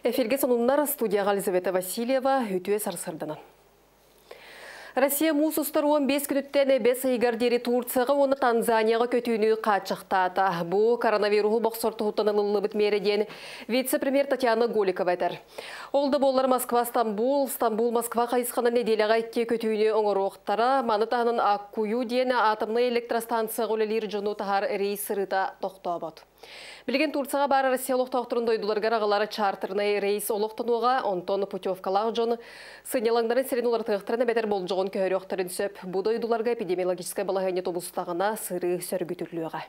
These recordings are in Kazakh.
Эфирге сонуннар студияға Елизавета Васильева үтуе сарсырдынан. Россия мусустар 15 күніттен бес айгардері Турцияға, оны Танзанияға көтүйіні қатшықтады. Бұл коронавирусу боқсорты ғұттанылылы бітмереден вице-премьер Татьяна Голикова әтір. Олды болар Москва-Стамбул, Стамбул-Москва қайысқаны неделяға итке көтүйіні оңыр оқтара, манытағының Аккую дені атомны электростанция ғолелер жону тағар рейсіріта тоқта бат. Білген Турцияға бары Россиялық тоқтырын дойдуларға рағылары чартерны рейс олықтануға, онтон путевкалақ жоны сынелаңдарын серен олар тұқтырына бәтер бол жоғын көхері оқтарын сөп. Бұл дойдуларға эпидемиологическай балағайне тобыстағына сыры сөргүтірліуға.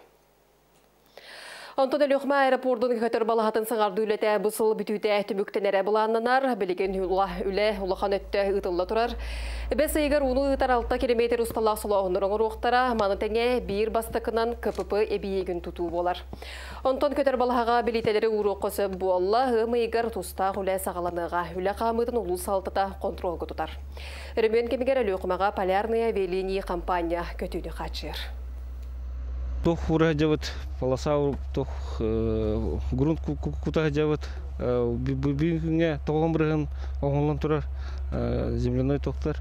Онтон өліқма аэропордың көтір балағатын сыңарды үлеті бұсыл бүтуіті түміктен әрі бұланынар, білген үлі ұлақан өтті ұтылы тұрар. Бәс егер ұны ұтар 6 километр ұсталақ сұлағыныр оңыр оқтара, манытыңе бір бастықынан КПП әбейегін тұту болар. Онтон көтір балаға білетелері ұры қосы болла, ұмы егер тұстақ үлі сағаланыға, үлі қамытын ұлы салтыта контролғы тұтар. Үрімен кемегер өліқымаға полярная авиалиния компания көтіні қачыр. Тох ураджават, полоса тох грунт кутаджават, бибинге тоғым бірген оңылан тұрар, земляной тоқтар,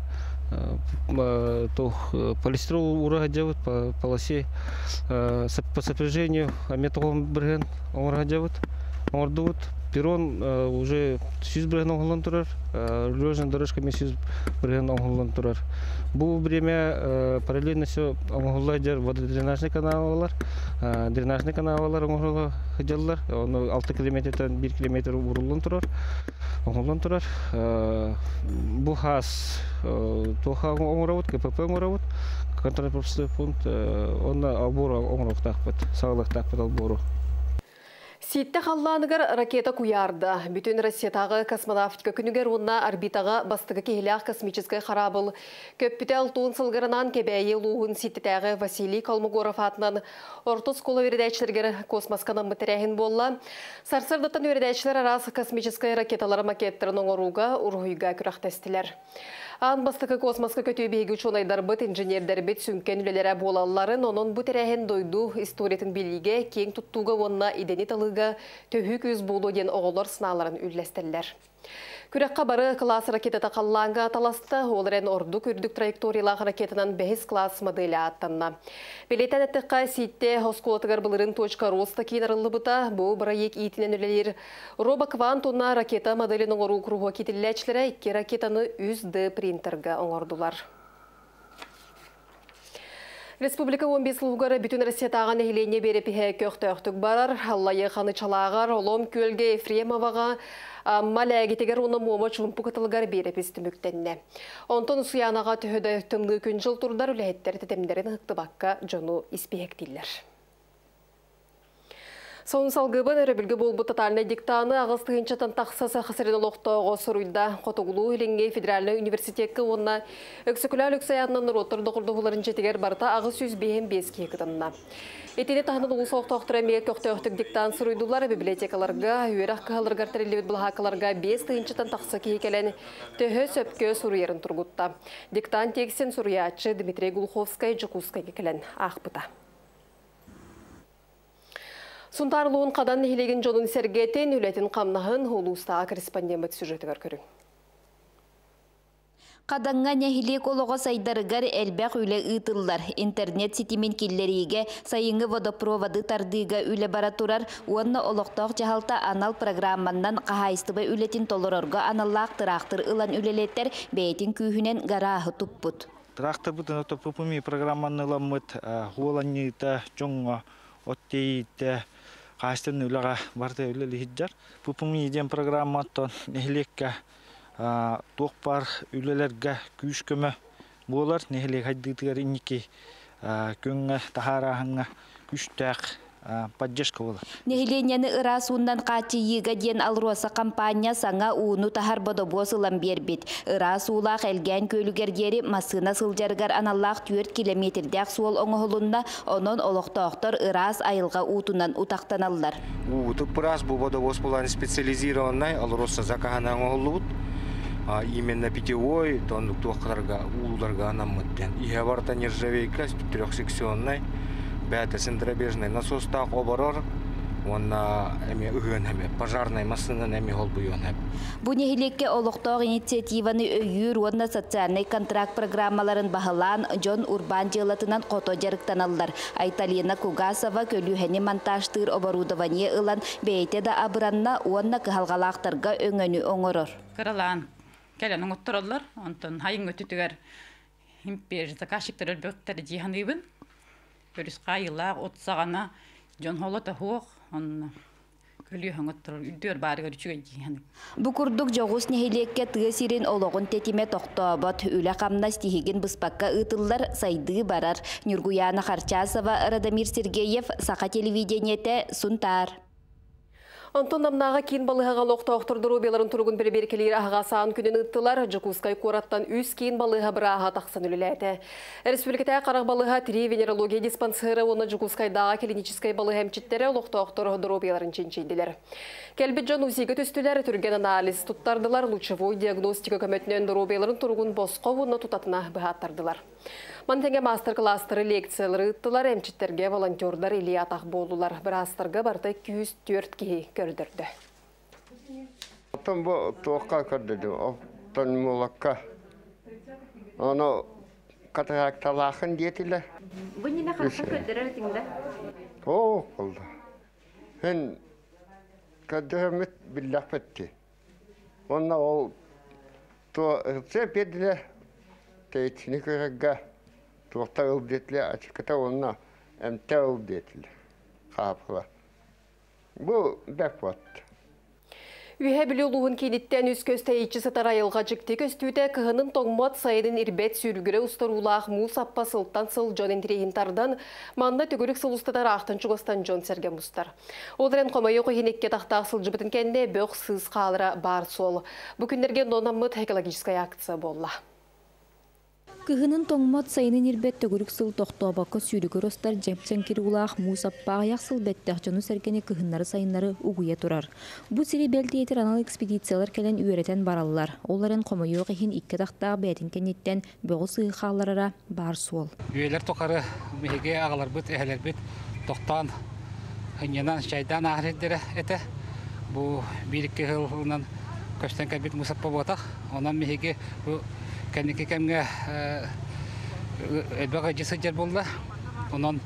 тох полистирол ураджават, по полосе по сопряжению, аме тоғым бірген оңыраджават, оңырдыват. Перрон уже сүйіз бірген оңылан тұрар, рулежная дорожка мен сүйіз бірген оңылан тұрар. Бұл время параллельно все оңылайдар вододренажный каналалар, дренажный каналалар оңылға хыджалар. 6 километрден 1 километр урылын тұрар, оңылан тұрар. Бұл хас тоға оңыравыд, КПП оңыравыд, контрольно-пропускной пункт, оны албору оңыравыд тақпыд, сағылық тақпыд албору. Ситті қалланығыр ракета куярды. Бүтін Россиятағы космонавтика күнігер онна орбитаға бастығы кейлях космическай қарабыл. Көппіті алтуын сылғырынан кебәйі луғын ситтітәғі Василий Калмогоров атынан ортыз қолы вередәчілергер космосканын мұтірәхін болла. Сарсырдықтан вередәчілер арасы космическай ракеталары макеттерін оңыруға ұрғыйға күрақтестілер. Ан бастықы космосқа көтүй бейгі чонайдар бұт инженердер бет сүнкен үлелері болаларын, оның бұтірәхін дойду историятын беліге кең тұттуға онына иденет алыға төхі көз болу ден оғылар сыналарын үллестелер. Күрекқа бары класс ракетата қалланға таласты, оларен орду күрдік траекториялағы ракетынан бәхіз класс модели аттанна. Белетен әттіққа сетте хосколатығар бұлырын точка роста кейін арылы бұта, бұл бұра ек етінен үлелер. Роба квантуна ракета моделінің ору күруға кетілләчілері 2 ракетаны 100D принтерға оңырдылар. Республика 15 лугары бүтін Россиятаған әйлене беріп көқтөқтік барар. Аллайы қаны чалағар, олом көлге Ефремоваға маләгетегер оны мома чумпу қытылғар беріп істіміктенне. Онтон сұянаға түхіді түмді күн жыл тұрдар үләйттер тетемдерін ұқты баққа жону іспейектейлер. Соң салғыбын өрі болбы татарны диктаны ағыстығыншатан тақсасы қасырын олықтауға сұруйда қотығылу үлінге федеральный университеткі онына өксікілі өксаянын ротырды құрдығыларын жетігер барта ағыз 105 кекітінна. Етені тағынан ұлыс оқтауқтыра меге көқтеуқтік диктан сұруйдулар библиотекаларға, үйер аққығалырғар тәрелевет бұлғақыларға 5 тығыншатан тақсы кейкелен төхі сөпке сұруерін тұрғытта. Диктан тексен сұруячы Дмитрий Гулховскай Жукускай кекелен ақпыта. Сұнтарлуын қадан нехилеген жонын сергетен үлетін қамнағын ұлыстағы корреспондент сюжетігер көрің. Қаданға нехилек олығы сайдарығар әлбәқ үлі ұтылар. Интернет сетімен келлеріге сайыңы водопроводы тардыға үлі бара тұрар, онына олықтақ жағалта анал программаннан қағайыстыбы үлетін толырорға аналлақ тұрақтыр ұлан үлелеттер бәйтін күйінен ғарағы тұппұд. Тұрақтыр бұтын отопупыми программаны ламыт, ғуаланита, жоңға, оттейті, қастын үліға барды үлілі хиджар. Пупыми еден программаттан нехилекке тоқпар үлілерге күйіш көмі болар. Нехилек хайдығытығар инеке көңі тахарағыңа күштәқ поддержка болар. Нехиленияны ырасуындан қачы егі ден алруасы компания саңа уыну тахар бодобос ылан бербет. Ырасуулақ әлген көлігергері масына сылжарғар аналлақ 4 километрдәк суол оңығылында онын олықтақтар ырас айылға утунан утақтаналар. Утып пырас бұл бодобос болан специализированный алруасы закағана оңығылуыд. Именно питьевой, тоннук туаққыларға, уларға анамыттен. Иге барта нержавейка, 3-секционный, бәті центробежный насостақ оборор, онна эме ыгын эме пожарная машина эме хол буйон эп. Бу нехилекке олохтоох инициативаны өйүр уонна социальный контракт программаларын баһалаан Джон Урбан жылатынан кото жарыктаналлар. Айталина Кугасова көлүхени монтажтыр оборудование ылан бейте да абыранна уонна кыһалгалаактарга өңөнү оңорор. Кыралаан келен оңоттороллар, онтон хайың өтүтүгөр импер заказчиктер өлбөктер жиһаныбын. Көрүс кайылаак отсагана Джон Холота хуох он көлүхөңөттөр үддөр бары көрүчүгө жиһаны. Бу курдук жогус нехилекке тыасирин ологун тетиме тохтобот үле камна стихигин быспакка ытыллар сайды барар. Нюргуяна Харчасова, Радамир Сергеев, Саха телевидениете, Сунтар. Антон намнаға кейін балыға лоқта оқтырдыру беларын тұрғын бір-беркелер ағаға саан күнін ұттылар, Жукускай қораттан үз кейін балыға бір аға тақсын үліләді. Республиката қарақ балыға тірі венерология диспансері, оны Жукускайдағы клиническай балыға әмчеттері лоқта оқтырдыру беларын ченчейділер. Кәлбіджан узигі төстілер түрген анализ тұттардылар, лучевой диагностика көмөтінен дұру беларын тұрғын босқа оны тұтатына бұғаттардылар. Мантенге мастер-кластыры лекциялары ұттылар, әмчеттерге волонтердар или атақ болулар. Бір астырға барда 204 кейі көрдірді. Атын бұл тоққа көрдірді, оптан молаққа. Оны катаракталақын детілі. Бұл нені қаққа көрдірер тіңді? О, қолды. Мен көрдірімет білдақ бітті. Оны ол рецепт еділі, тәйтіні көрігі. Туақта ылдетілі, ачықыта онына әмті ылдетілі. Қапыла. Бұл бәк батты. Үйе білі ұлуғын кенеттен үз көсті етші сатар айылға жікті көстүйді кығының тоңмат сайдың ирбет сүргірі ұстарулақ мұл саппа сылттан сыл жон ентерейінтардан маңна түгірік сыл ұстатар ақтын чуғыстан жон сәрге мұстар. Олдырен қомайы қойынекке тақтақ сыл жібітін кәнде бөқ сыз қалыра бар сол. Бұл күндерге нонамыт экологическая акция болла. Кыһынын тоңмот сайынын ирбет төгүрүк сыл тохтобакка сүүрүгөр остар жемчен кирулаах муусаппаа яксыл беттех жону сергени кыһыннары сайыннары угуя турар. Бу сири белтиетер анал экспедициялар келен үйрөтен бараллар. Оларын комойуок ихин икке тактаа бетин кенеттен бөгө сыйхаларара бар суол. Үйелер токары меге агалар бит эхелер бит токтан хынянан шайдан ахреддере эте. Бу бирикке хылынан көстен кабит муусаппа ботах. Онан меге бу кәнеке кәмгә элбәгә җисәҗәр булды. Онан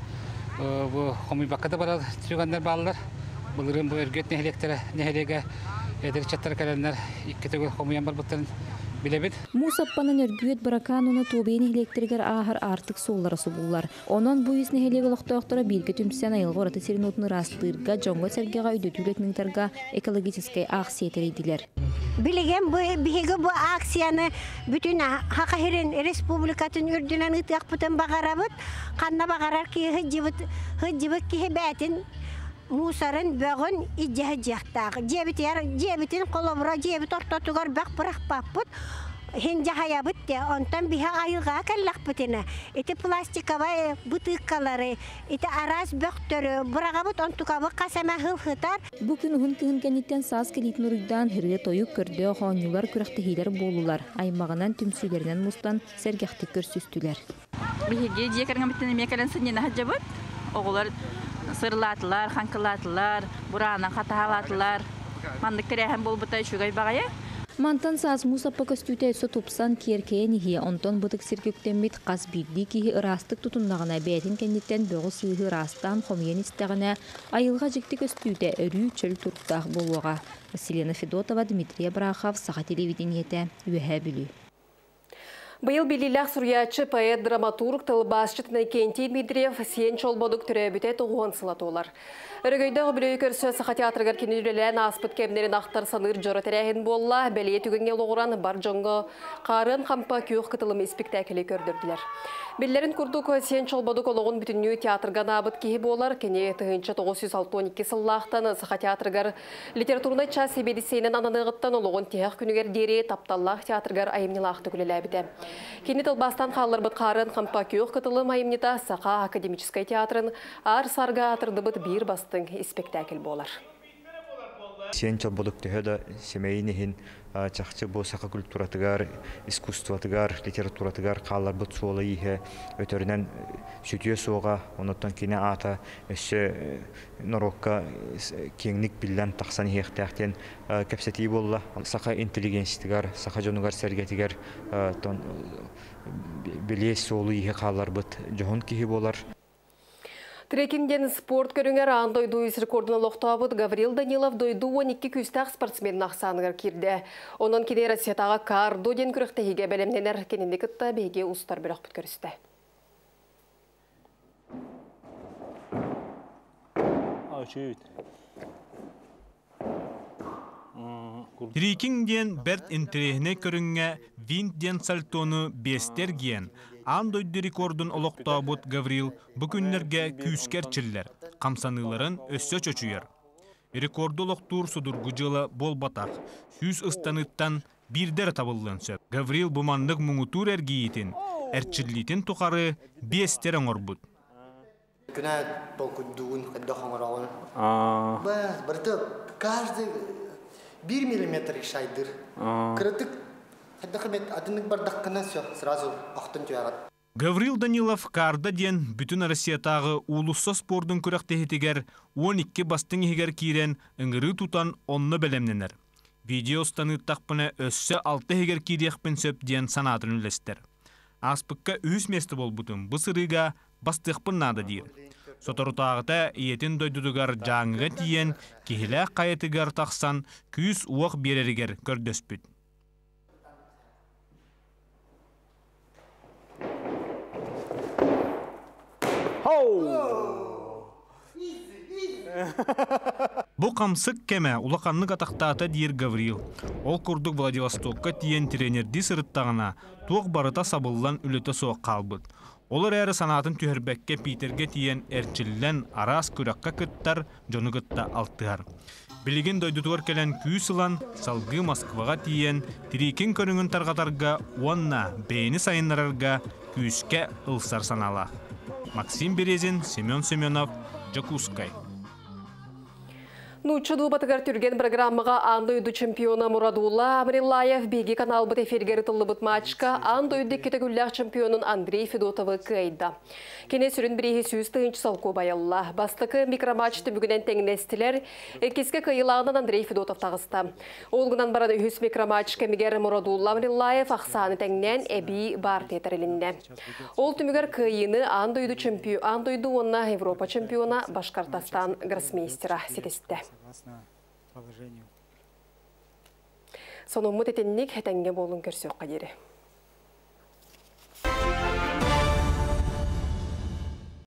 бу хомый бакыда бара түгәннәр балалар. Булырым бу эргәт нәһәлектере нәһәлегә эдер чаттар кәләннәр икки түгел хомыян бар буттан билебит. Мусаппанын өргүет баракануна тобейни электергер ахар артык соллары субуллар. Онон бу ис нәһәлеге лохтоктора бирге түмсән айылга ораты серинотны растырга жонго сергега өйдөтүлетниңтарга экологический акция теридилер. Билеген биһиге бу акцияны бүтүн хакахирен республикатын үрдүнөн ытыак бутан багарабыт, канна багарар ки хыҗыбыт ки бәтин мусарын бөгөн иҗәҗәктәг. Җебитин колобра җебит тортотугар бак быракпаппыт. Хин жахаябыт те, онтан биһа айылга каллак битене. Эти пластиковый бутылкалары, эти арас бөктөрү, бурагабыт онтукабы касама хылхытар. Бу күн хун кенеттен саас келитин урыйдан хыры тоюк көрдө хонюлар күрәхтехилер болулар. Аймагынан түмсүләреннән мустан сәргәхти көрсүстүләр. Биһиге җекәргән битен мекәлән сыннына хаҗабыт. Оглар сырлатлар, ханкылатлар, бурана хаталатлар. Мандык терәһәм булбытай шугай багая. Мантан саас мусаппа көстүтэ өсө тупсан киеркея нихие онтон бытык сиркөктеммит кас бирди кихи ырастык тутундагына бәтин кеннеттен бөгө сыйы ырастан хомьен истегіне айылга жикти көстүтэ өрүү чөл туртах болуга. Василина Федотова, Дмитрий Брахов, Саха телевидениете, Үйәһә билүү. Быйыл билилях сурьячы поэт, драматург, тылбасчы Кенти Дмитриев сен чолбодук түрәбіте туғуан сылатулар. Өргөйді ғыбілөй көрсі Саха театргар кенелелән аспыт кемнерін ақтар саныр жора тәрәхін болла, бәлие түгінге лоғыран бар жоңғы қарын қампа күйіқ қытылымы спектакілі көрдірділер. Биллерин курдук сен чолбодук олоғын бүтіннүү театрга набыт кейі болар, кене тығынча 962 сыллақтан Саха театргар литературный час себедісейнен ананығыттан олоғын теғ күнігер дере тапталлақ театргар айымнилақты күлеләбіді. Кені тылбастан қалыр бұт қарын қампа күйіқ қытылым айымнита Саха академическай театрын ар сарға атырды бұт бір бастың спектакль болар. Сен чалбодук төһөдө семейнихин чахчы бу сака культуратыгар, искусствотыгар, литературатыгар каллар бут суола ийе өтөрүнөн сүтүө суога, онуттан кине ата өссө норокка кеңник билен таксан хехтактен кепсети болла. Сака интеллигенситигар, сака жонугар сергетигер тон билес суолу ийе каллар бут жохон кихи болар. Трекингден спорт көріңер андойду ис рекордына лоқтабыд Гаврил Данилов дойду 12 күстақ спортсмен нақсанығыр кирді. Онын кеде Россиятаға кардо ден күріқтігіге бәлемненер кенінде күтті бейге ұстар бір ақпыт көрісті. Трекингден бәрт интерехіне көріңе винт-ден сальтону бестер-ген. Андойды рекордын олоқтабыд Гаврил бүкінлерге күйіскерчілер, қамсаныларын өссө чөчүйер. Рекорды олоқтур судургу жылы бол батақ, сүйіз ұстаныттан бірдер табылын сөп. Гаврил бұмандық мұңытур әргейетін, әрчілітін тұқары бестер оңырбыд. Күнә толкудуын қадда қоңырауын. Бірді каждый 1 миллиметр шайдыр. Кірітік адынық бардаққына сразу ақтын түйағат. Гаврил Данилов карда ден бүтін Россиятағы улуssa спордың күрәқтехетігер 12 бастың егер кирен үңірі тұтан онны бәлемненер. Видео станыттақпыны өссі 6 егер киреқпін сөп ден санатын үлестер. Аспыққа үз месті бол бұтын бұсырыға бастықпын нады дейір. Соторутағыта иетін дойдудығар жаңыға тиен кехілі қайетігер тақсан күйіз уақ берерігер көрдөспіт. Бұл қамсық кеме улақанлық атақтата дейір Гаврил. Ол күрдік Владивостокка тиен тренерді сырыттағына туық барыта сабыллан үлеті соқ қалбыд. Олар әрі санатын түйірбәкке Питерге тиен әрчіллен арас күраққа күттар, жоны күтті алтығар. Білеген дойдутуар келен күйсілан салғы Москваға тиен Трекинг көріңін тарғатарға онна бейіні сайынларарға күйіске ылсар санала. Максим Березин, Семен Семенов, Джакускай. Нучуду батыгар түрген программаға андойду чемпиона Мурадулла Амриллаев беги канал бут эфиргері тылы бұт матчка андойду кетегүлләқ чемпионын Андрей Федотовы кайда. Кене сүрін бірейі сүйіз тыңч салку байалла. Бастықы микроматчты бүгінен тәңінестілер, әркеске кайылағынан Андрей Федотов тағысты. Олғынан барады үз микроматч кәмігер Мурадулла Амриллаев ақсаны тәңнен әбі бар тетерілінне. Ол түмігер кайыны андойду онна Европа чемпиона Башкортостан гроссмейстера сетесті. Соның мұт етеннік әтәнге болын көрсек қадері.